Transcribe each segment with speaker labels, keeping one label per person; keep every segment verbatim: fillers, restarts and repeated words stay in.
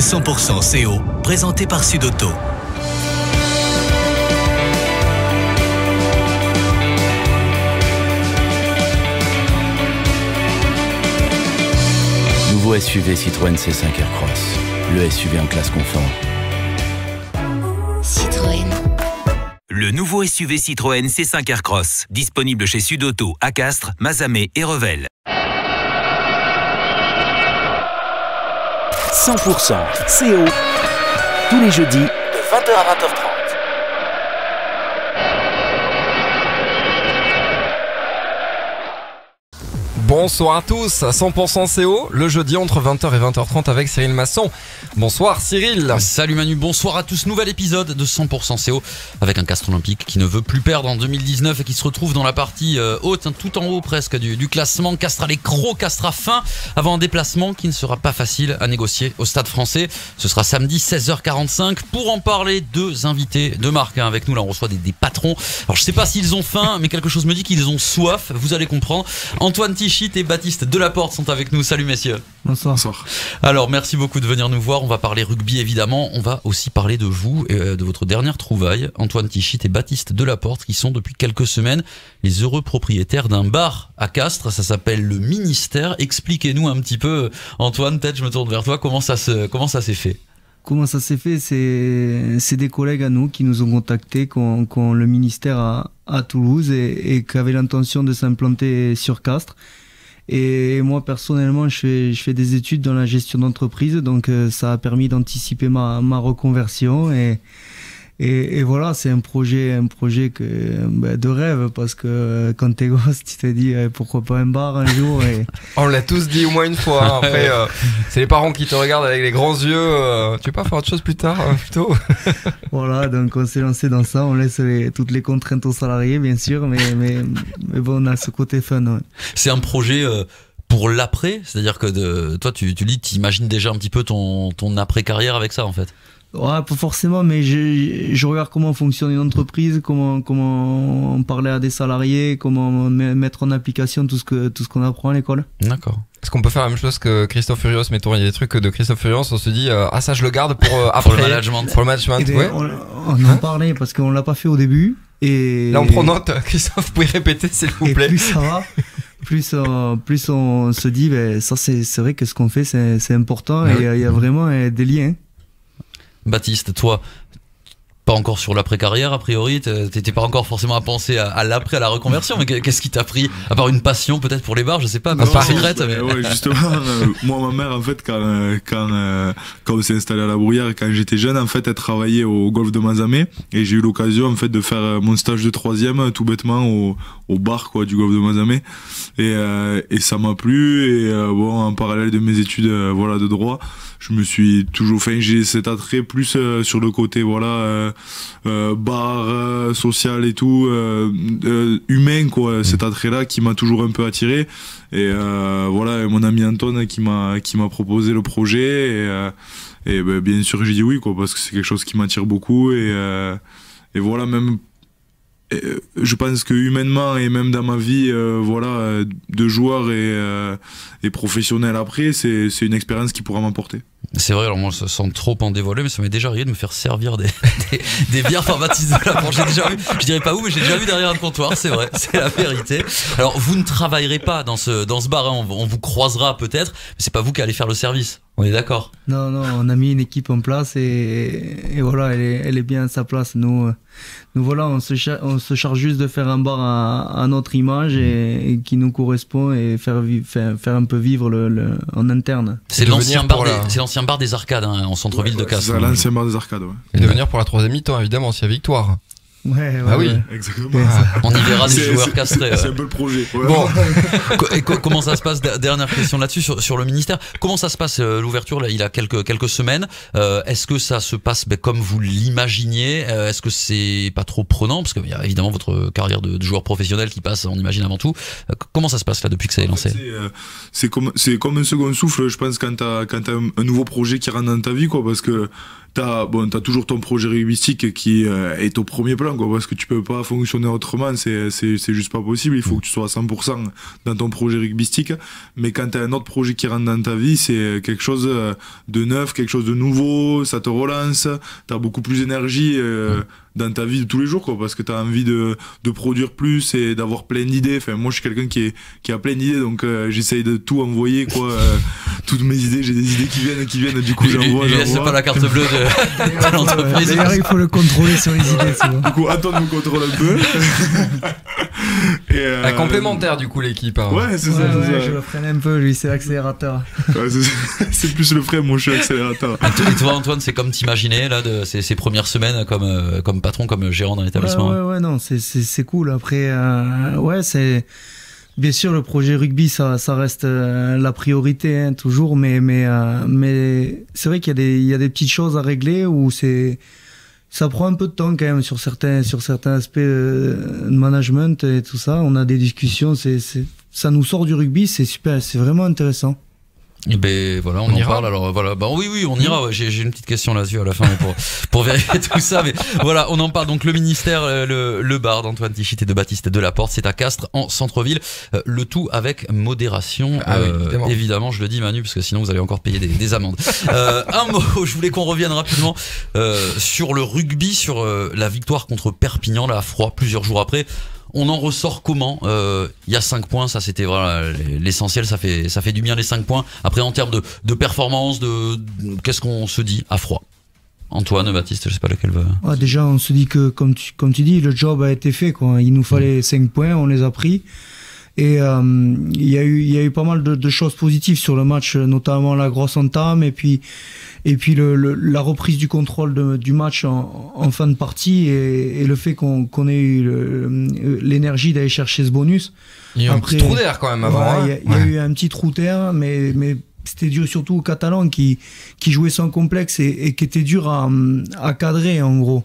Speaker 1: cent pour cent C O, présenté par Sud-Auto.
Speaker 2: Nouveau S U V Citroën C cinq Aircross, le S U V en classe confort.
Speaker 3: Citroën.
Speaker 1: Le nouveau S U V Citroën C cinq Aircross, disponible chez Sud-Auto à Castres, Mazamet et Revel.
Speaker 2: cent pour cent C O, tous les jeudis de vingt heures à vingt heures trente.
Speaker 4: Bonsoir à tous, à cent pour cent C O, le jeudi entre vingt heures et vingt heures trente avec Cyril Masson. Bonsoir Cyril.
Speaker 5: Salut Manu, bonsoir à tous. Nouvel épisode de cent pour cent C O avec un Castres olympique qui ne veut plus perdre en deux mille dix-neuf et qui se retrouve dans la partie euh, haute, hein, tout en haut presque du, du classement. Castres à l'écrou, Castres à fin avant un déplacement qui ne sera pas facile à négocier au Stade Français. Ce sera samedi seize heures quarante-cinq. Pour en parler, deux invités de marque hein, avec nous. Là on reçoit des, des patrons. Alors je sais pas s'ils ont faim, mais quelque chose me dit qu'ils ont soif. Vous allez comprendre. Antoine Tichy et Baptiste Delaporte sont avec nous. Salut messieurs.
Speaker 6: Bonsoir. Bonsoir.
Speaker 5: Alors merci beaucoup de venir nous voir. On va parler rugby évidemment. On va aussi parler de vous et de votre dernière trouvaille, Antoine Tichy et Baptiste Delaporte, qui sont depuis quelques semaines les heureux propriétaires d'un bar à Castres. Ça s'appelle le Ministère. Expliquez-nous un petit peu, Antoine. Peut-être je me tourne vers toi. Comment ça se, comment ça s'est fait?
Speaker 6: Comment ça s'est fait? C'est, c'est des collègues à nous qui nous ont contactés, qui ont, qui ont le ministère à, à Toulouse et, et qui avaient l'intention de s'implanter sur Castres. Et moi personnellement je fais, je fais des études dans la gestion d'entreprise, donc euh, ça a permis d'anticiper ma, ma reconversion et, et, et voilà, c'est un projet, un projet que, bah, de rêve, parce que euh, quand t'es gosse tu te dis euh, pourquoi pas un bar un jour et...
Speaker 4: On l'a tous dit au moins une fois, hein. Après euh, c'est les parents qui te regardent avec les grands yeux, euh, tu veux pas faire autre chose plus tard euh, plutôt.
Speaker 6: Voilà, donc on s'est lancé dans ça, on laisse les, toutes les contraintes aux salariés bien sûr, mais, mais, mais bon, on a ce côté fun. Ouais.
Speaker 5: C'est un projet euh, pour l'après, c'est-à-dire que de, toi tu, tu dis, tu imagines déjà un petit peu ton, ton après-carrière avec ça en fait.
Speaker 6: Ouais, pas forcément, mais je, je regarde comment fonctionne une entreprise, comment, comment parler à des salariés, comment mettre en application tout ce que, tout ce qu'on apprend à l'école.
Speaker 5: D'accord.
Speaker 4: Est-ce qu'on peut faire la même chose que Christophe Furios? Mettons, il y a des trucs de Christophe Furios, on se dit, euh, ah ça je le garde pour euh, après.
Speaker 5: Pour le management.
Speaker 4: Pour le management,
Speaker 6: bien,
Speaker 4: ouais.
Speaker 6: On, on en parlait parce qu'on l'a pas fait au début. Et
Speaker 4: là on prend note, Christophe, vous pouvez répéter s'il vous
Speaker 6: et
Speaker 4: plaît.
Speaker 6: Plus ça va, plus, euh, plus on se dit, ben, ça c'est, c'est vrai que ce qu'on fait c'est, c'est important, ouais. Et il euh, y a vraiment euh, des liens.
Speaker 5: Baptiste, toi, pas encore sur l'après-carrière, a priori, t'étais pas encore forcément à penser à, à l'après, à la reconversion, mais qu'est-ce qui t'a pris, à part une passion peut-être pour les bars, je sais pas, pas secrète, mais...
Speaker 7: Ouais, justement, euh, moi, ma mère, en fait, quand, euh, quand, euh, quand on s'est installé à la Bruyère, quand j'étais jeune, en fait, elle travaillait au golf de Mazamet, et j'ai eu l'occasion, en fait, de faire mon stage de troisième, tout bêtement, au, au bar, quoi, du golf de Mazamet, et, euh, et ça m'a plu, et euh, bon, en parallèle de mes études, euh, voilà, de droit, je me suis toujours fait, j'ai cet attrait plus euh, sur le côté, voilà, euh, euh, bar, euh, social et tout, euh, euh, humain, quoi, cet attrait-là qui m'a toujours un peu attiré. Et euh, voilà, mon ami Antoine qui m'a qui m'a proposé le projet, et, euh, et ben, bien sûr j'ai dit oui, quoi, parce que c'est quelque chose qui m'attire beaucoup, et, euh, et voilà, même je pense que humainement et même dans ma vie, euh, voilà, de joueur et, euh, et professionnel après, c'est, c'est une expérience qui pourra m'apporter.
Speaker 5: C'est vrai, alors moi, sans trop en dévoiler, mais ça m'est déjà arrivé de me faire servir des, des, des bières par Baptiste Delaporte. J'ai déjà vu, je dirais pas où, mais j'ai déjà vu derrière un comptoir, c'est vrai, c'est la vérité. Alors, vous ne travaillerez pas dans ce, dans ce bar, hein, on, on vous croisera peut-être, mais c'est pas vous qui allez faire le service. On est d'accord?
Speaker 6: Non, non, on a mis une équipe en place et, et voilà, elle est, elle est bien à sa place. Nous, nous voilà, on se, char- on se charge juste de faire un bar à, à notre image et, et qui nous correspond, et faire, vi- faire, faire un peu vivre le, le, en interne.
Speaker 5: C'est l'ancien bar, des, la... c'est l'ancien bar des Arcades, hein, en centre-ville
Speaker 7: ouais,
Speaker 5: de Castres.
Speaker 7: C'est l'ancien bar des Arcades, ouais.
Speaker 4: Et de venir pour la troisième mi-temps, évidemment, s'il y a victoire.
Speaker 6: Ouais, ouais,
Speaker 4: ah oui,
Speaker 6: ouais.
Speaker 7: Exactement.
Speaker 5: Ah, on y verra des
Speaker 7: c'est,
Speaker 5: joueurs
Speaker 7: c'est,
Speaker 5: castrés.
Speaker 7: C'est
Speaker 5: ouais.
Speaker 7: un peu le projet. Ouais.
Speaker 5: Bon, et co- comment ça se passe? Dernière question là-dessus sur, sur le ministère. Comment ça se passe euh, l'ouverture là, il y a quelques quelques semaines. Euh, est-ce que ça se passe ben, comme vous l'imaginiez? euh, Est-ce que c'est pas trop prenant, parce qu'il y a évidemment votre carrière de, de joueur professionnel qui passe, on imagine avant tout. Euh, comment ça se passe là depuis que ça est lancé?
Speaker 7: C'est, euh, c'est comme c'est comme un second souffle, je pense, quand t'as quand t'as un, un nouveau projet qui rentre dans ta vie, quoi, parce que t'as bon, t'as toujours ton projet rugbystique qui euh, est au premier plan, quoi, parce que tu peux pas fonctionner autrement, c'est c'est c'est juste pas possible. Il faut que tu sois à cent pour cent dans ton projet rugbystique. Mais quand t'as un autre projet qui rentre dans ta vie, c'est quelque chose de neuf, quelque chose de nouveau. Ça te relance. T'as beaucoup plus d'énergie euh, dans ta vie de tous les jours, quoi, parce que t'as envie de de produire plus et d'avoir plein d'idées. Enfin, moi, je suis quelqu'un qui est qui a plein d'idées, donc euh, j'essaye de tout envoyer, quoi. Euh, toutes mes idées, j'ai des idées qui viennent, qui viennent. Du coup, j'envoie.
Speaker 5: Il laisse pas la carte bleue de, de l'entreprise.
Speaker 6: D'ailleurs, il faut le contrôler sur les idées.
Speaker 7: Du coup, Antoine me contrôle un peu.
Speaker 4: Et euh... Un complémentaire, du coup, l'équipe. Hein.
Speaker 7: Ouais, c'est
Speaker 6: ouais,
Speaker 7: ça.
Speaker 6: Ouais,
Speaker 7: c'est ça.
Speaker 6: Je le freine un peu, lui, c'est l'accélérateur.
Speaker 7: Ouais, c'est, c'est plus le frein, moi, je suis accélérateur.
Speaker 5: Et toi, Antoine, c'est comme t'imaginais là de ces, ces premières semaines comme euh, comme patron, comme gérant dans l'établissement.
Speaker 6: Ouais, ouais, ouais, non, c'est c'est c'est cool. Après, euh, ouais, c'est bien sûr le projet rugby, ça ça reste euh, la priorité, hein, toujours, mais mais euh, mais c'est vrai qu'il y a des il y a des petites choses à régler où c'est ça prend un peu de temps quand même sur certains sur certains aspects de management et tout ça. On a des discussions, c'est c'est ça nous sort du rugby, c'est super, c'est vraiment intéressant.
Speaker 5: Et ben voilà, on, on en ira. parle. Alors voilà, bah oui, oui, on ira. Ouais, j'ai, j'ai une petite question là-dessus à la fin pour pour vérifier tout ça. Mais voilà, on en parle. Donc le ministère, le le bar d'Antoine Tichit et de Baptiste Delaporte, c'est à Castres, en centre-ville. Euh, le tout avec modération.
Speaker 4: Ah
Speaker 5: euh,
Speaker 4: oui, évidemment.
Speaker 5: évidemment, je le dis, Manu, parce que sinon vous allez encore payer des, des amendes. Euh, un mot. Je voulais qu'on revienne rapidement euh, sur le rugby, sur euh, la victoire contre Perpignan là à froid plusieurs jours après. On en ressort comment ? Il euh, y a cinq points, ça c'était voilà l'essentiel, ça fait ça fait du bien les cinq points. Après en termes de, de performance, de, de qu'est-ce qu'on se dit à froid ? Antoine, Baptiste, je sais pas lequel va.
Speaker 6: Ah, déjà on se dit que comme tu comme tu dis, le job a été fait, quoi. Il nous fallait mmh. cinq points, on les a pris. Et il euh, y a eu il y a eu pas mal de, de choses positives sur le match, notamment la grosse entame et puis et puis le, le la reprise du contrôle de, du match en, en fin de partie et, et le fait qu'on qu'on ait eu le, l'énergie d'aller chercher ce bonus.
Speaker 4: Il y a eu Après, un petit trou d'air quand même avant.
Speaker 6: Il ouais, hein. y a, y a ouais. eu un petit trou d'air, mais mais c'était dû surtout aux Catalans qui qui jouaient sans complexe et, et qui était dur à à cadrer en gros.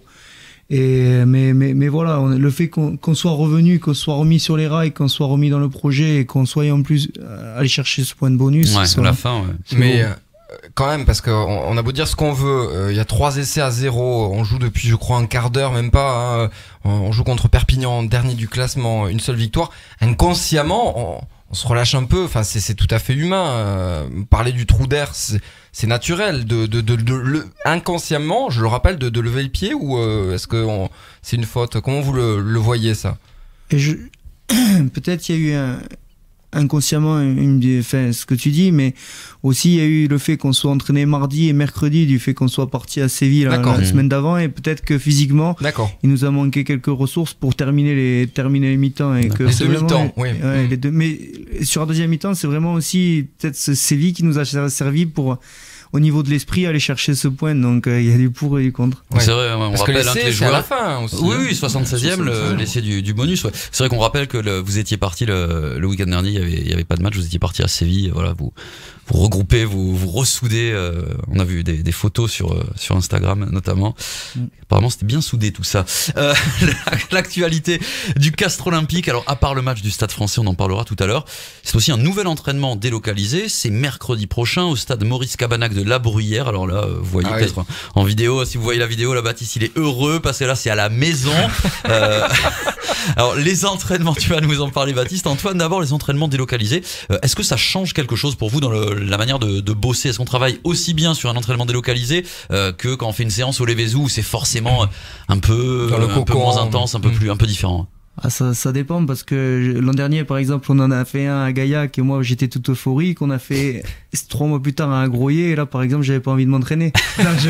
Speaker 6: Et mais mais mais voilà, on, le fait qu'on, qu'on soit revenu, qu'on soit remis sur les rails, qu'on soit remis dans le projet et qu'on soit en plus euh, aller chercher ce point de bonus.
Speaker 5: Ouais,
Speaker 6: à
Speaker 5: la fin. Ouais.
Speaker 4: Mais euh, quand même, parce qu'on on a beau dire ce qu'on veut, il euh, y a trois essais à zéro. On joue depuis, je crois, un quart d'heure, même pas. Hein, on joue contre Perpignan, dernier du classement, une seule victoire. Inconsciemment, on, on se relâche un peu. Enfin, c'est, c'est tout à fait humain. Euh, parler du trou d'air, c'est, c'est naturel. De, de, de, de, de le, inconsciemment, je le rappelle, de, de lever le pied ou euh, est-ce que on, c'est une faute ? Comment vous le, le voyez ça ?
Speaker 6: Et je, peut-être il y a eu un, inconsciemment une, enfin, ce que tu dis, mais aussi il y a eu le fait qu'on soit entraîné mardi et mercredi, du fait qu'on soit parti à Séville la, la semaine d'avant, et peut-être que physiquement,
Speaker 4: D'accord.
Speaker 6: il nous a manqué quelques ressources pour terminer les terminer les mi-temps et que
Speaker 4: les
Speaker 6: c'est
Speaker 4: deux
Speaker 6: vraiment,
Speaker 4: mi-temps, oui.
Speaker 6: Ouais,
Speaker 4: mmh.
Speaker 6: les deux, mais sur la deuxième mi-temps, c'est vraiment aussi peut-être ce Séville qui nous a servi pour, au niveau de l'esprit, aller chercher ce point. Donc il euh, y a du pour et du contre.
Speaker 5: Ouais. C'est vrai, on
Speaker 4: Parce
Speaker 5: rappelle
Speaker 4: que
Speaker 5: hein, que les
Speaker 4: c'est
Speaker 5: joueurs.
Speaker 4: à la fin aussi.
Speaker 5: Oui, oui, soixante-seizième, le, l'essai du, du bonus. Ouais. C'est vrai qu'on rappelle que le, vous étiez parti le, le week-end dernier, il y avait, il y avait pas de match, vous étiez parti à Séville. Voilà, vous vous regroupez, vous vous ressoudez. Euh, on a vu des, des photos sur euh, sur Instagram notamment. Mm. Apparemment, c'était bien soudé tout ça. Euh, l'actualité du Castres Olympique. Alors, à part le match du Stade Français, on en parlera tout à l'heure. C'est aussi un nouvel entraînement délocalisé. C'est mercredi prochain au stade Maurice Cabanac de La Bruyère. Alors là, vous voyez ah peut-être oui. en vidéo. Si vous voyez la vidéo, là, Baptiste, il est heureux parce que là, c'est à la maison. euh, alors, les entraînements, tu vas nous en parler, Baptiste. Antoine, d'abord, les entraînements délocalisés. Euh, est-ce que ça change quelque chose pour vous dans le, la manière de, de bosser ? Est-ce qu'on travaille aussi bien sur un entraînement délocalisé euh, que quand on fait une séance au Lévézou où c'est forcément un peu, un peu moins intense, un peu plus, un peu différent?
Speaker 6: Ah, ça, ça dépend parce que l'an dernier, par exemple, on en a fait un à Gaillac et moi j'étais tout euphorique. On a fait trois mois plus tard un à Groyer et là, par exemple, j'avais pas envie de m'entraîner. Non, je...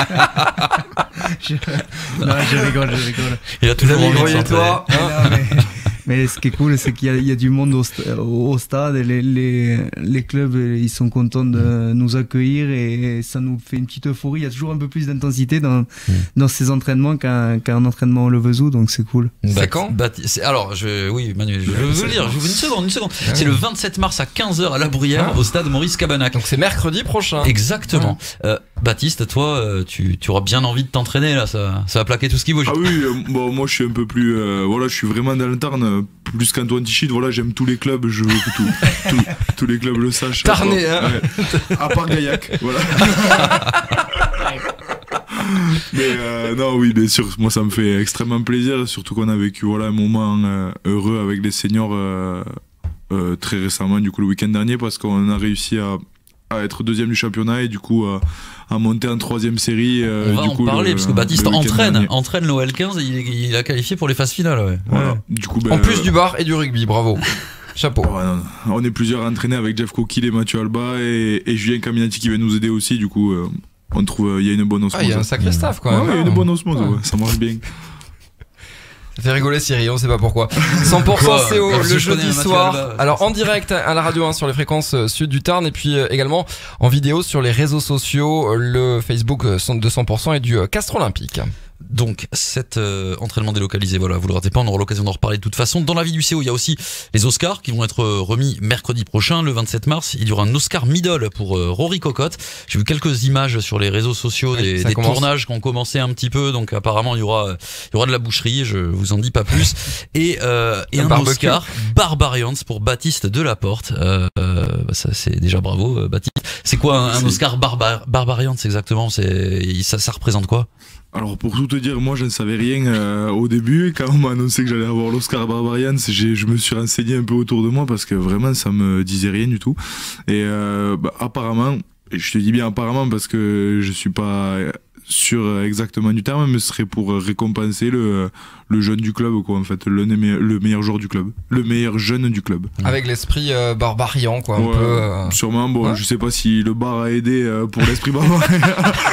Speaker 6: je... non, je rigole, je rigole.
Speaker 5: Il a toujours envie de s'entraîner.
Speaker 6: Non, mais... mais ce qui est cool, c'est qu'il y a, il y a du monde au, st- au stade et les, les, les clubs, ils sont contents de nous accueillir et ça nous fait une petite euphorie. Il y a toujours un peu plus d'intensité dans, mmh. dans ces entraînements qu'un, qu'un entraînement au Levezou, donc c'est cool.
Speaker 4: C'est quand
Speaker 5: bah, c'est, Alors, je, oui, Manu, je, je veux le dire, je vous une seconde, une seconde. Ah, c'est oui. le vingt-sept mars à quinze heures à La Bruyère, ah. au stade Maurice Cabanac.
Speaker 4: Donc c'est mercredi prochain.
Speaker 5: Exactement. Ah. Euh, Baptiste, toi, tu, tu auras bien envie de t'entraîner là, ça, ça va plaquer tout ce qui bouge.
Speaker 7: Ah oui, euh, bon, moi je suis un peu plus, euh, voilà, je suis vraiment dans le Tarn, plus qu'Antoine Tichit, voilà, j'aime tous les clubs, je veux que tout, tout, tous les clubs le sachent.
Speaker 4: Tarnais, hein.
Speaker 7: Ouais. À part Gaillac, voilà. Mais euh, non, oui, bien sûr, moi ça me fait extrêmement plaisir, surtout qu'on a vécu voilà, un moment euh, heureux avec les seniors euh, euh, très récemment, du coup le week-end dernier, parce qu'on a réussi à, à être deuxième du championnat et du coup à, à monter en troisième série. Euh,
Speaker 5: On va
Speaker 7: du
Speaker 5: en
Speaker 7: coup,
Speaker 5: parler,
Speaker 7: le,
Speaker 5: parce que Baptiste
Speaker 7: le
Speaker 5: entraîne,
Speaker 7: dernier.
Speaker 5: entraîne l'O L quinze et il, il a qualifié pour les phases finales. Ouais.
Speaker 7: Voilà.
Speaker 5: Ouais.
Speaker 7: Du coup, ben,
Speaker 4: En plus
Speaker 7: euh,
Speaker 4: du bar et du rugby, bravo. Chapeau.
Speaker 7: Ouais, non, non. On est plusieurs à entraîner avec Jeff Coquille et Mathieu Alba et, et Julien Caminati qui va nous aider aussi. Du coup, euh, on trouve il y a une bonne osmose.
Speaker 4: Ah, il y a un sacré staff quand
Speaker 7: Ouais,
Speaker 4: même.
Speaker 7: ouais, il y a une bonne osmose,
Speaker 4: Ouais.
Speaker 7: ouais, ça marche bien.
Speaker 4: Ça fait rigoler Cyril, on sait pas pourquoi. cent pour cent
Speaker 5: Quoi,
Speaker 4: C O
Speaker 5: comme si
Speaker 4: le
Speaker 5: je connais
Speaker 4: jeudi
Speaker 5: un Mathieu
Speaker 4: soir.
Speaker 5: Alba.
Speaker 4: Alors en direct à la radio un sur les fréquences euh, sud du Tarn et puis euh, également en vidéo sur les réseaux sociaux, euh, le Facebook euh, de cent pour cent et du euh, Castre Olympique.
Speaker 5: Donc cet euh, entraînement délocalisé, voilà, vous le ratez pas, on aura l'occasion d'en reparler de toute façon. Dans la vie du C O, il y a aussi les Oscars qui vont être euh, remis mercredi prochain, le vingt-sept mars. Il y aura un Oscar Middle pour euh, Rory Cocotte. J'ai vu quelques images sur les réseaux sociaux
Speaker 4: Oui,
Speaker 5: des,
Speaker 4: ça
Speaker 5: des
Speaker 4: commence.
Speaker 5: tournages qui ont commencé un petit peu, donc apparemment il y aura, il y aura de la boucherie, je vous en dis pas plus. Et, euh, et
Speaker 4: Un
Speaker 5: un,
Speaker 4: barbecue.
Speaker 5: Oscar Barbarians pour Baptiste Delaporte. Euh, euh, bah ça c'est déjà bravo euh, Baptiste. C'est quoi un, un
Speaker 7: C'est-
Speaker 5: Oscar Barbar Barbarians exactement? C'est ça, ça représente quoi?
Speaker 7: Alors pour tout te dire, moi je ne savais rien euh, au début. Quand on m'a annoncé que j'allais avoir l'Oscar Barbarians, j'ai, je me suis renseigné un peu autour de moi parce que vraiment ça me disait rien du tout. Et euh, bah, apparemment, et je te dis bien apparemment parce que je suis pas sûr exactement du terme, mais ce serait pour récompenser le, le jeune du club, quoi, en fait, le, me- le meilleur joueur du club, le meilleur jeune du club.
Speaker 4: Avec l'esprit euh, barbarian quoi, un
Speaker 7: Ouais,
Speaker 4: peu. euh,
Speaker 7: Sûrement, bon,
Speaker 4: ouais.
Speaker 7: je sais pas si le bar a aidé euh, pour l'esprit barbare.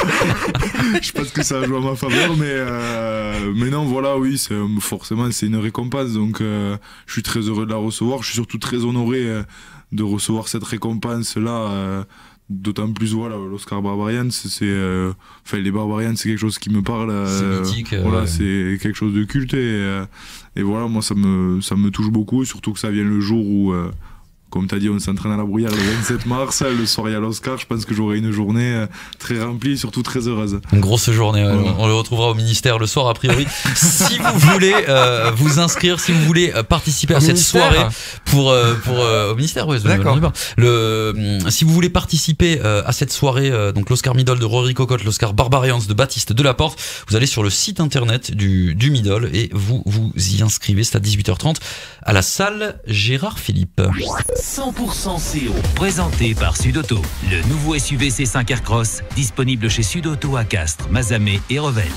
Speaker 7: Je pense que ça a joué à ma faveur, mais euh, mais non, voilà, oui, c'est, forcément, c'est une récompense, donc euh, je suis très heureux de la recevoir. Je suis surtout très honoré euh, de recevoir cette récompense-là. Euh, D'autant plus, voilà, l'Oscar Barbarian, c'est, c'est, euh, enfin, les Barbarians, c'est quelque chose qui me parle. euh,
Speaker 5: C'est mythique, euh,
Speaker 7: voilà,
Speaker 5: ouais.
Speaker 7: c'est quelque chose de culte et, euh, et voilà, moi, ça me, ça me touche beaucoup, surtout que ça vient le jour où, euh, comme t'as dit, on s'entraîne à la Bruyère le vingt-sept mars, le soir il y a l'Oscar. Je pense que j'aurai une journée euh, très remplie, surtout très heureuse.
Speaker 5: Une grosse journée, ouais.
Speaker 7: Ouais.
Speaker 5: On le retrouvera au ministère le soir a priori. Si vous voulez euh, vous inscrire, si vous voulez euh, participer à
Speaker 4: Au
Speaker 5: cette
Speaker 4: ministère
Speaker 5: soirée pour euh, pour euh, au ministère, ouais,
Speaker 4: D'accord.
Speaker 5: je- je- le hum, si vous voulez participer euh, à cette soirée, euh, donc l'Oscar Middle de Rory Cocotte, l'Oscar Barbarians de Baptiste Delaporte, vous allez sur le site internet du du Middle et vous vous y inscrivez. C'est à dix-huit heures trente à la salle Gérard Philippe.
Speaker 1: cent pour cent C O, présenté par Sudauto. Le nouveau S U V C cinq Aircross, disponible chez Sudauto à Castres, Mazamet et Revel.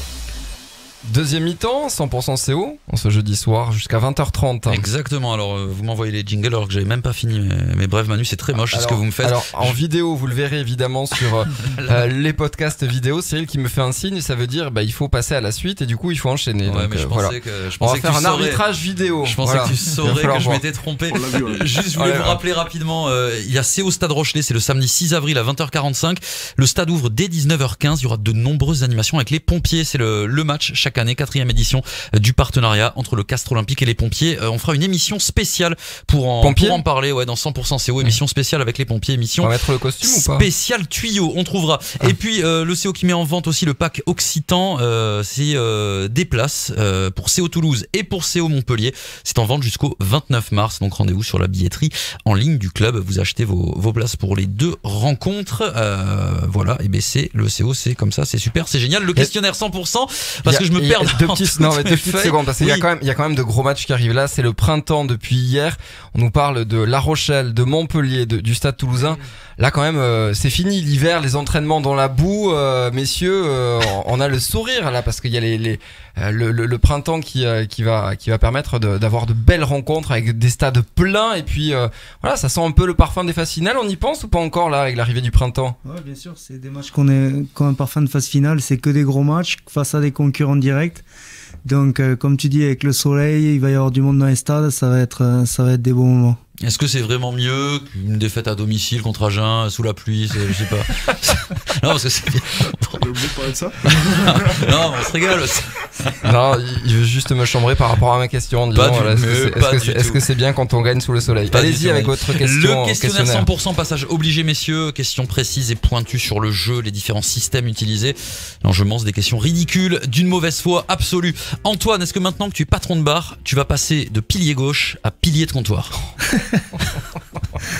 Speaker 4: Deuxième mi-temps, cent pour cent C O, en ce jeudi soir jusqu'à vingt heures trente.
Speaker 5: Exactement. Alors euh, vous m'envoyez les jingles alors que j'avais même pas fini. Mais, mais bref, Manu, c'est très moche ce que
Speaker 4: Alors-
Speaker 5: vous me faites.
Speaker 4: Alors en vidéo, vous le verrez évidemment sur euh, euh, les podcasts vidéo. Cyril qui me fait un signe, ça veut dire bah il faut passer à la suite et du coup il faut enchaîner.
Speaker 5: Ouais,
Speaker 4: Donc,
Speaker 5: mais je
Speaker 4: euh,
Speaker 5: pensais
Speaker 4: voilà.
Speaker 5: que je
Speaker 4: On va
Speaker 5: pensais que
Speaker 4: faire
Speaker 5: tu
Speaker 4: un
Speaker 5: saurais.
Speaker 4: arbitrage vidéo.
Speaker 5: Je pensais
Speaker 4: Voilà.
Speaker 5: que tu
Speaker 4: Il va
Speaker 5: saurais
Speaker 4: falloir
Speaker 5: que je
Speaker 4: voir.
Speaker 5: m'étais trompé.
Speaker 7: On l'a vu, on l'a vu.
Speaker 5: Juste, je voulais
Speaker 4: Ouais,
Speaker 5: vous
Speaker 4: ouais.
Speaker 5: rappeler rapidement, euh, il y a C O Stade Rochelet, c'est le samedi six avril à vingt heures quarante-cinq. Le stade ouvre dès dix-neuf heures quinze. Il y aura de nombreuses animations avec les pompiers. C'est le, le match chaque année, quatrième édition euh, du partenariat entre le Castre Olympique et les pompiers. Euh, on fera une émission spéciale pour en,
Speaker 4: Pompiers
Speaker 5: pour en parler, ouais, dans cent pour cent C O, émission spéciale avec les pompiers,
Speaker 4: On
Speaker 5: émission
Speaker 4: va mettre le costume ou pas
Speaker 5: spécial tuyau, on trouvera. Et puis euh, le C O qui met en vente aussi le pack Occitan, euh, c'est euh, des places euh, pour C O Toulouse et pour C O Montpellier. C'est en vente jusqu'au vingt-neuf mars, donc rendez-vous sur la billetterie en ligne du club. Vous achetez vos, vos places pour les deux rencontres. Euh, voilà, et ben c'est le C O, c'est comme ça, c'est super, c'est génial. Le questionnaire cent pour cent, parce
Speaker 4: Il y a-
Speaker 5: que je me
Speaker 4: il y a
Speaker 5: perds
Speaker 4: deux
Speaker 5: dans
Speaker 4: petites,
Speaker 5: toutes
Speaker 4: non, mais
Speaker 5: mes
Speaker 4: deux petites
Speaker 5: feuilles.
Speaker 4: secondes parce qu'il y a
Speaker 5: Oui.
Speaker 4: quand même il y a quand même de gros matchs qui arrivent là. C'est le printemps depuis hier. On nous parle de La Rochelle, de Montpellier, de- du Stade Toulousain. Là quand même euh, c'est fini l'hiver, les entraînements dans la boue, euh, messieurs. euh, on a le sourire là parce qu'il y a les, les euh, le, le, le printemps qui euh, qui va qui va permettre de- d'avoir de belles rencontres avec des stades pleins et puis euh, voilà, ça sent un peu le parfum des phases finales. On y pense ou pas encore là avec l'arrivée du printemps?
Speaker 6: Ouais, bien sûr, c'est des matchs qu'on est quand un parfum de phase finale, c'est que des gros matchs face à des concurrents directs. Donc, euh, comme tu dis, avec le soleil, il va y avoir du monde dans les stades, ça va être, euh, ça va être des bons moments.
Speaker 5: Est-ce que c'est vraiment mieux qu'une défaite à domicile contre Agen sous la pluie, c'est- je sais pas. Non, parce que c'est bien.
Speaker 7: J'ai oublié de parler de ça.
Speaker 5: Non, on se régale.
Speaker 4: Non, il- il veut juste me chambrer par rapport à ma question. Disons,
Speaker 5: Pas du-
Speaker 4: voilà, est-ce que
Speaker 5: mais
Speaker 4: c'est- est-ce
Speaker 5: pas
Speaker 4: que
Speaker 5: du
Speaker 4: c'est est-ce
Speaker 5: tout.
Speaker 4: que c'est bien quand on gagne sous le soleil?
Speaker 5: Pas du
Speaker 4: Allez-y
Speaker 5: tout,
Speaker 4: avec
Speaker 5: Manu.
Speaker 4: votre question.
Speaker 5: Le questionnaire cent pour cent, passage obligé, messieurs. Questions précises et pointues sur le jeu, les différents systèmes utilisés. L'enjeu c'est des questions ridicules, d'une mauvaise foi absolue. Antoine, est-ce que maintenant que tu es patron de bar, tu vas passer de pilier gauche à pilier de comptoir?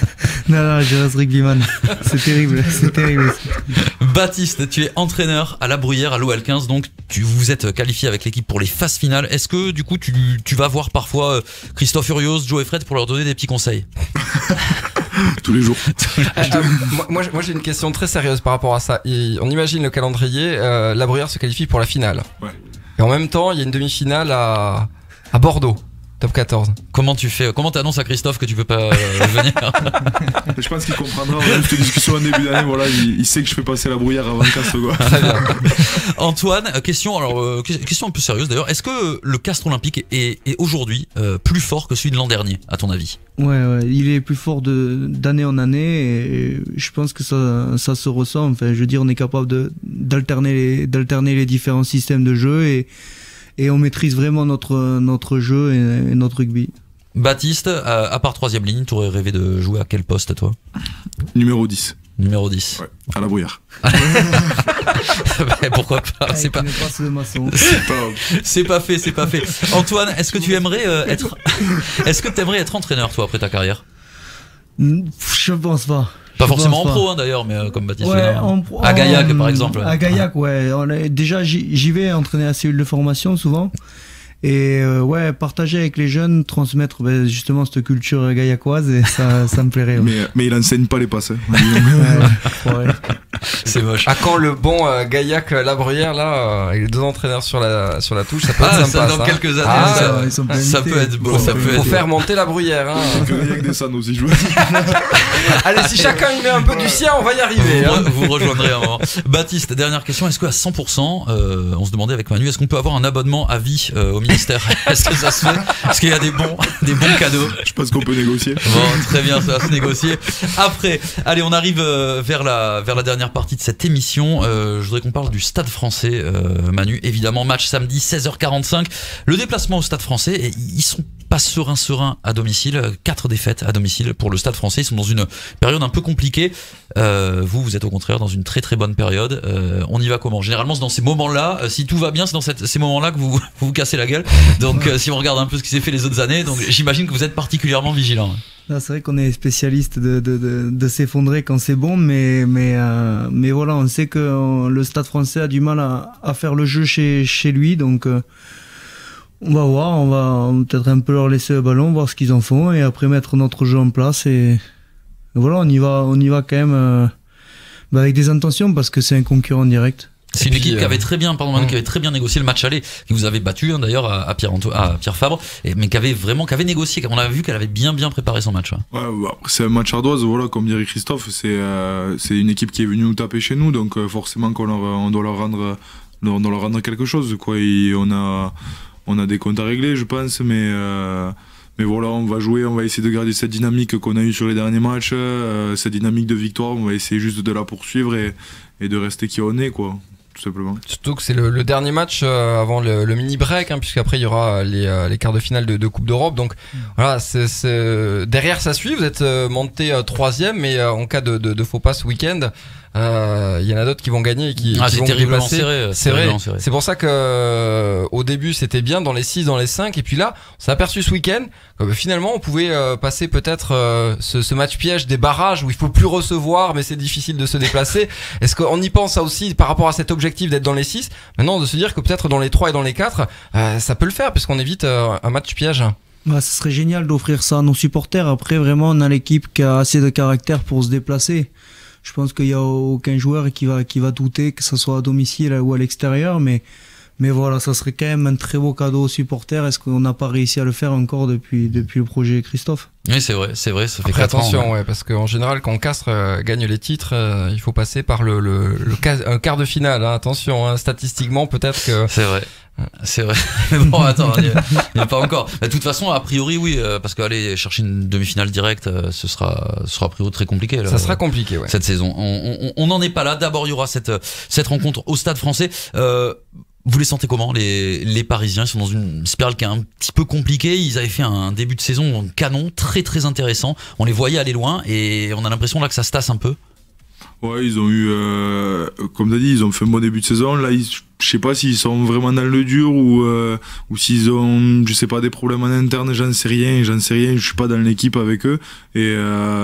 Speaker 6: Non, non, je reste rugbyman. C'est terrible, c'est terrible.
Speaker 5: Baptiste, tu es entraîneur à La Bruyère, à l'O L quinze, donc tu vous êtes qualifié avec l'équipe pour les phases finales. Est-ce que du coup tu, tu vas voir parfois Christophe Urios, Joe et Fred pour leur donner des petits conseils?
Speaker 7: Tous les jours.
Speaker 4: Euh, moi, moi, moi j'ai une question très sérieuse par rapport à ça. Et on imagine le calendrier, euh, La Bruyère se qualifie pour la finale.
Speaker 7: Ouais.
Speaker 4: Et en même temps, il y a une demi-finale à, à Bordeaux, top quatorze.
Speaker 5: Comment tu fais? Comment t'annonces à Christophe que tu veux pas euh, venir?
Speaker 7: Je pense qu'il comprendra. On a eu cette discussion en début d'année. Voilà, il, il sait que je fais passer La Bruyère avant Castres, quoi.
Speaker 4: Très bien.
Speaker 5: Antoine, question, alors euh, question un peu sérieuse d'ailleurs. Est-ce que le Castres Olympique est, est aujourd'hui euh, plus fort que celui de l'an dernier, à ton avis?
Speaker 6: Ouais, ouais, il est plus fort de d'année en année et je pense que ça, ça se ressent. Enfin, je veux dire, on est capable de d'alterner les, d'alterner les différents systèmes de jeu et et on maîtrise vraiment notre notre jeu et, et notre rugby.
Speaker 5: Baptiste, à, à part troisième ligne, tu aurais rêvé de jouer à quel poste toi?
Speaker 7: Numéro dix.
Speaker 5: Numéro dix.
Speaker 7: Ouais, à La Bruyère.
Speaker 5: Pourquoi pas?
Speaker 6: Ah,
Speaker 5: C'est pas.
Speaker 6: pas ce maçon.
Speaker 5: C'est pas fait, c'est pas fait. Antoine, est-ce que tu aimerais euh, être, est-ce que tu aimerais être entraîneur toi après ta carrière?
Speaker 6: Je pense pas.
Speaker 5: Pas
Speaker 6: Je
Speaker 5: forcément en
Speaker 6: pense
Speaker 5: pro hein, d'ailleurs, mais euh, comme Baptiste.
Speaker 6: Ouais,
Speaker 5: Fénard.
Speaker 6: en pro-
Speaker 5: À Gaillac
Speaker 6: en-
Speaker 5: par exemple.
Speaker 6: À Gaillac, ouais. On est- déjà, j'y j'y vais entraîner la cellule de formation souvent. Et euh, ouais, partager avec les jeunes, transmettre ben, justement cette culture gaillacoise, et ça, ça me plairait. Ouais.
Speaker 7: Mais, mais il enseigne pas les passes. Hein.
Speaker 6: Ouais, ouais.
Speaker 5: C'est moche.
Speaker 4: À quand le bon euh, Gaillac euh, La Bruyère là, euh, avec les deux entraîneurs sur la sur la touche, ça peut
Speaker 5: Ah,
Speaker 4: être
Speaker 5: ça,
Speaker 4: sympa.
Speaker 5: dans
Speaker 4: ça.
Speaker 5: quelques années,
Speaker 4: Ah,
Speaker 5: ça,
Speaker 6: ouais, ils sont
Speaker 5: ça
Speaker 6: planifiés.
Speaker 5: peut être beau. Ça peut
Speaker 4: Faut
Speaker 5: être
Speaker 4: faire monter La Bruyère. Hein.
Speaker 7: Avec des sangs aussi, je vois.
Speaker 4: Allez, si chacun y met un peu du sien, on va y arriver.
Speaker 5: Vous,
Speaker 4: Hein.
Speaker 5: vous rejoindrez un moment. Baptiste, dernière question. Est-ce qu'à cent pour cent, euh, on se demandait avec Manu, est-ce qu'on peut avoir un abonnement à vie euh, au ministère? Est-ce que ça se fait? Est-ce qu'il y a des bons, des bons cadeaux?
Speaker 7: Je pense qu'on peut négocier.
Speaker 5: Bon, très bien, ça va se négocier. Après, allez, on arrive euh, vers la vers la dernière partie de cette émission. Euh, je voudrais qu'on parle du Stade Français, euh, Manu. Évidemment, match samedi seize heures quarante-cinq. Le déplacement au Stade Français, et ils sont pas sereins sereins à domicile. Quatre défaites à domicile pour le Stade Français. Ils sont dans une période un peu compliquée. Euh, vous, vous êtes au contraire dans une très très bonne période. Euh, on y va comment? Généralement, c'est dans ces moments-là. Euh, si tout va bien, c'est dans cette, ces moments-là que vous, vous vous cassez la gueule. Donc, euh, si on regarde un peu ce qui s'est fait les autres années, donc j'imagine que vous êtes particulièrement vigilant.
Speaker 6: Là, c'est vrai qu'on est spécialiste de, de, de, de s'effondrer quand c'est bon, mais, mais, euh, mais voilà, on sait que euh, le Stade Français a du mal à, à faire le jeu chez, chez lui, donc euh, on va voir, on va peut-être un peu leur laisser le ballon, voir ce qu'ils en font, et après mettre notre jeu en place, et, et voilà, on y va, on y va quand même euh, bah avec des intentions, parce que c'est un concurrent direct.
Speaker 5: C'est
Speaker 4: Et
Speaker 5: une
Speaker 4: puis,
Speaker 5: équipe qui
Speaker 4: euh,
Speaker 5: avait très bien, pardon, Manu,
Speaker 4: hum.
Speaker 5: qui avait très bien négocié le match aller, qui vous avait battu hein, d'ailleurs à, à Pierre Anto- à Pierre Fabre, et, mais qui avait vraiment, qui avait négocié. On avait vu qu'elle avait bien bien préparé son match. Hein.
Speaker 7: Ouais, bah, c'est un match ardoise, voilà, comme dirait Christophe, c'est euh, c'est une équipe qui est venue nous taper chez nous, donc euh, forcément qu'on leur, on doit leur rendre, on doit leur rendre quelque chose, quoi. Et on a, on a des comptes à régler, je pense, mais euh, mais voilà, on va jouer, on va essayer de garder cette dynamique qu'on a eue sur les derniers matchs, euh, cette dynamique de victoire, on va essayer juste de la poursuivre et, et de rester qui on est, quoi. Tout simplement.
Speaker 4: Surtout que c'est le, le dernier match euh, avant le, le mini break, hein, puisqu'après il y aura les, euh, les quarts de finale de, de Coupe d'Europe. Donc mmh. voilà, c'est, c'est... derrière ça suit. Vous êtes euh, monté euh, troisième, mais euh, en cas de, de, de faux pas ce week-end, il euh, y en a d'autres qui vont gagner et qui,
Speaker 5: ah,
Speaker 4: qui
Speaker 5: c'est
Speaker 4: vont
Speaker 5: terriblement
Speaker 4: dépasser.
Speaker 5: serré.
Speaker 4: C'est vrai.
Speaker 5: serré.
Speaker 4: C'est pour ça que euh, au début c'était bien dans les six, dans les cinq, et puis là on s'est aperçu ce week-end que bah, finalement on pouvait euh, passer peut-être euh, ce, ce match piège des barrages où il faut plus recevoir, mais c'est difficile de se déplacer. Est-ce qu'on y pense ça aussi par rapport à cet objectif d'être dans les six? Maintenant, de se dire que peut-être dans les trois et dans les quatre, euh, ça peut le faire, puisqu'on évite euh, un match piège.
Speaker 6: Bah, ce serait génial d'offrir ça à nos supporters. Après, vraiment, on a l'équipe qui a assez de caractère pour se déplacer. Je pense qu'il n'y a aucun joueur qui va, qui va douter, que ce soit à domicile ou à l'extérieur, mais, mais voilà, ça serait quand même un très beau cadeau aux supporters. Est-ce qu'on n'a pas réussi à le faire encore depuis, depuis le projet Christophe?
Speaker 5: Oui, c'est vrai, c'est vrai, ça fait
Speaker 4: Après,
Speaker 5: quatre
Speaker 4: attention,
Speaker 5: ans. Ouais.
Speaker 4: ouais, parce qu'en général, quand Castres euh, gagne les titres, euh, il faut passer par le, le, le cas- un quart de finale. Hein. Attention, hein, statistiquement, peut-être que.
Speaker 5: C'est vrai. C'est vrai. Mais bon, attends, il n'y a, a pas encore. De toute façon, a priori, oui, euh, parce qu'aller chercher une demi-finale directe, euh, ce sera, ce sera a priori très compliqué. Là,
Speaker 4: ça sera compliqué, ouais.
Speaker 5: Cette saison. On n'en est pas là. D'abord, il y aura cette, cette rencontre au Stade Français. Euh, Vous les sentez comment, les, les Parisiens? Ils sont dans une spirale qui est un petit peu compliquée. Ils avaient fait un début de saison canon, très très intéressant. On les voyait aller loin et on a l'impression là que ça se tasse un peu.
Speaker 7: Ouais, ils ont eu, euh, comme tu as dit, ils ont fait un bon début de saison. Là, ils, je sais pas s'ils sont vraiment dans le dur ou euh, ou s'ils ont, je sais pas, des problèmes en interne. J'en sais rien, j'en sais rien. Je suis pas dans l'équipe avec eux et,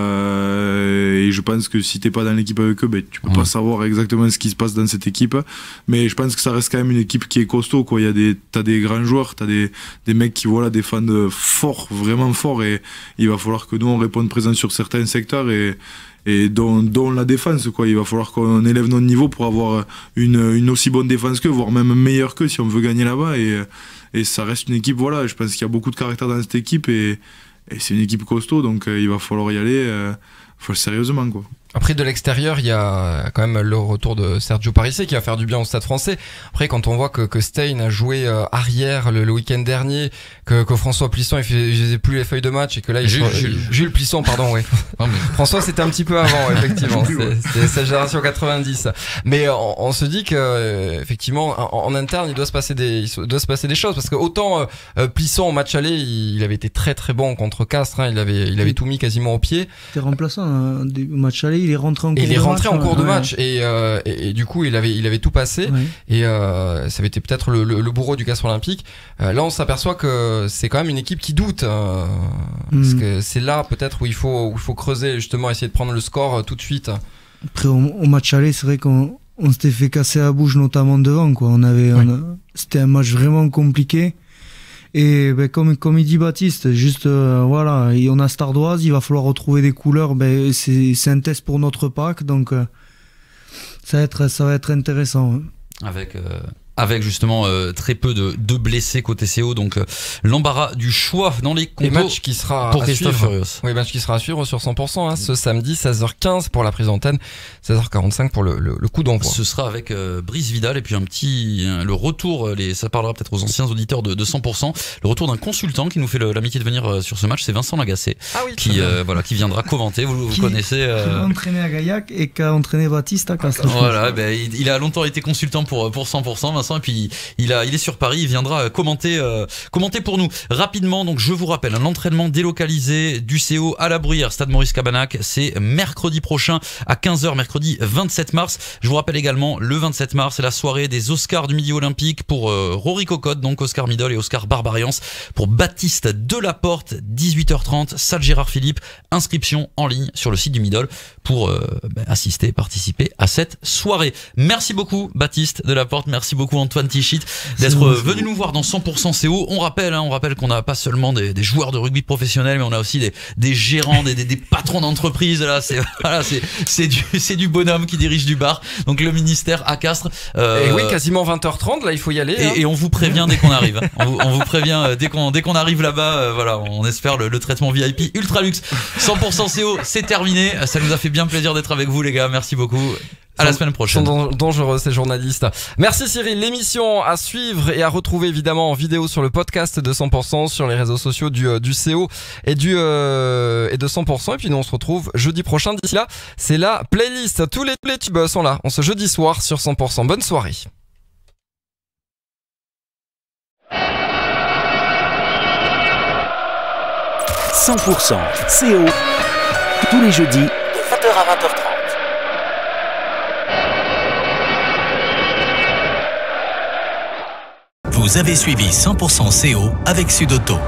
Speaker 7: euh, et je pense que si t'es pas dans l'équipe avec eux, ben tu peux ouais. pas savoir exactement ce qui se passe dans cette équipe. Mais je pense que ça reste quand même une équipe qui est costaud, quoi. Il y a des, t'as des grands joueurs, t'as des des mecs qui voilà défendent fort, vraiment fort, et il va falloir que nous on réponde présent sur certains secteurs et et dont, dont la défense, quoi. Il va falloir qu'on élève notre niveau pour avoir une, une aussi bonne défense qu'eux, voire même meilleure qu'eux si on veut gagner là-bas. Et, et ça reste une équipe, voilà, je pense qu'il y a beaucoup de caractère dans cette équipe et, et c'est une équipe costaud, donc euh, il va falloir y aller euh, faut sérieusement, quoi.
Speaker 4: Après, de l'extérieur, il y a quand même le retour de Sergio Parisse qui va faire du bien au Stade Français. Après, quand on voit que, que Stein a joué euh, arrière le, le week-end dernier, que, que François Plisson, il fait, je sais plus les feuilles de match et que là, il
Speaker 5: Jules,
Speaker 4: se...
Speaker 5: Jules.
Speaker 4: Jules Plisson, pardon, oui. Non, mais... François, c'était un petit peu avant, effectivement. C'était sa génération quatre-vingt-dix. Mais on, on se dit que, euh, effectivement, en, en interne, il doit se passer des, il doit se passer des choses parce que autant euh, Plisson au match aller, il, il avait été très très bon contre Castres. Hein, il avait, il avait tout mis quasiment au pied.
Speaker 6: C'était remplaçant hein, au match aller. Il est rentré en cours
Speaker 4: et il est rentré
Speaker 6: match,
Speaker 4: en cours de
Speaker 6: ouais.
Speaker 4: match et, euh, et, et du coup il avait il avait tout passé
Speaker 6: ouais.
Speaker 4: et euh, ça avait été peut-être le, le, le bourreau du Castres Olympique. Euh, là on s'aperçoit que c'est quand même une équipe qui doute euh, mm. parce que c'est là peut-être où il faut où il faut creuser, justement essayer de prendre le score euh, tout de suite.
Speaker 6: Après au, au match aller, c'est vrai qu'on on s'était fait casser la bouche notamment devant, quoi. On avait
Speaker 4: ouais.
Speaker 6: on a, c'était un match vraiment compliqué. Et ben, comme, comme il dit Baptiste, juste euh, voilà, et on a Stardoise, il va falloir retrouver des couleurs. Ben, c'est, c'est un test pour notre pack, donc euh, ça, va être, ça va être intéressant. Hein.
Speaker 5: Avec, euh, avec justement euh, très peu de, de blessés côté C O, donc euh, l'embarras du choix dans les compos.
Speaker 4: Et match qui sera
Speaker 5: pour
Speaker 4: à
Speaker 5: Christophe
Speaker 4: suivre.
Speaker 5: Furios.
Speaker 4: Oui, match qui sera à suivre sur cent pour cent hein, ce samedi seize heures quinze pour la prise d'antenne, seize heures quarante-cinq pour le, le, le coup d'envoi.
Speaker 5: Ce sera avec euh, Brice Vidal et puis un petit euh, le retour, les, ça parlera peut-être aux anciens auditeurs de, de cent pour cent, le retour d'un consultant qui nous fait le, l'amitié de venir euh, sur ce match, c'est Vincent Lagacé,
Speaker 4: ah oui,
Speaker 5: qui euh, voilà qui viendra commenter. Vous, vous
Speaker 6: qui,
Speaker 5: connaissez euh...
Speaker 6: qui a entraîné à Gaillac et qui a entraîné Baptiste à Castres.
Speaker 5: Voilà, ben il, il a longtemps été consultant pour pour cent pour cent Vincent, et puis il a il est sur Paris, il viendra commenter euh, commenter pour nous rapidement. Donc je vous rappelle, un entraînement délocalisé du C O à la Bruyère, Stade Maurice Cabanac, c'est mercredi prochain à quinze heures, mercredi vingt-sept mars. Je vous rappelle également le vingt-sept mars, c'est la soirée des Oscars du milieu olympique pour euh, Rory Cocotte, donc Oscar Middle et Oscar Barbarians, pour Baptiste Delaporte, dix-huit heures trente, salle Gérard Philippe. Inscription en ligne sur le site du Middle pour euh, bah, assister, participer à cette soirée. Merci beaucoup Baptiste Delaporte, merci beaucoup Antoine Tichit d'être euh, venu nous voir dans cent pour cent C O. On rappelle, hein, on rappelle qu'on n'a pas seulement des, des joueurs de rugby professionnels, mais on a aussi des, des gérants, des, des, des patrons d'entreprise. Là, c'est voilà, c'est c'est du c'est du bonhomme qui dirige du bar. Donc le ministère à Castres. Euh,
Speaker 4: et oui, quasiment vingt heures trente. Là, il faut y aller.
Speaker 5: Et,
Speaker 4: hein.
Speaker 5: et on vous prévient dès qu'on arrive. On vous, on vous prévient euh, dès qu'on dès qu'on arrive là-bas. Euh, voilà, on espère le, le traitement V I P ultra luxe. cent pour cent C O, c'est terminé. Ça nous a fait bien plaisir d'être avec vous, les gars. Merci beaucoup. À la semaine prochaine.
Speaker 4: Sont dangereux ces journalistes. Merci Cyril. L'émission à suivre et à retrouver évidemment en vidéo sur le podcast de cent pour cent, sur les réseaux sociaux du, du C O et du euh, et de cent pour cent. Et puis nous on se retrouve jeudi prochain. D'ici là, c'est la playlist. Tous les, tous les tubes sont là. On se jeudi soir sur cent pour cent. Bonne soirée.
Speaker 2: cent pour cent C O tous les jeudis de vingt heures à vingt heures trente.
Speaker 1: Vous avez suivi cent pour cent C O avec Sudauto.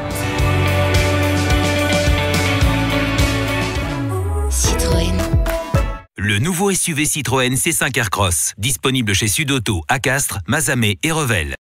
Speaker 3: Citroën.
Speaker 1: Le nouveau S U V Citroën C cinq Aircross, disponible chez Sudauto à Castres, Mazamet et Revel.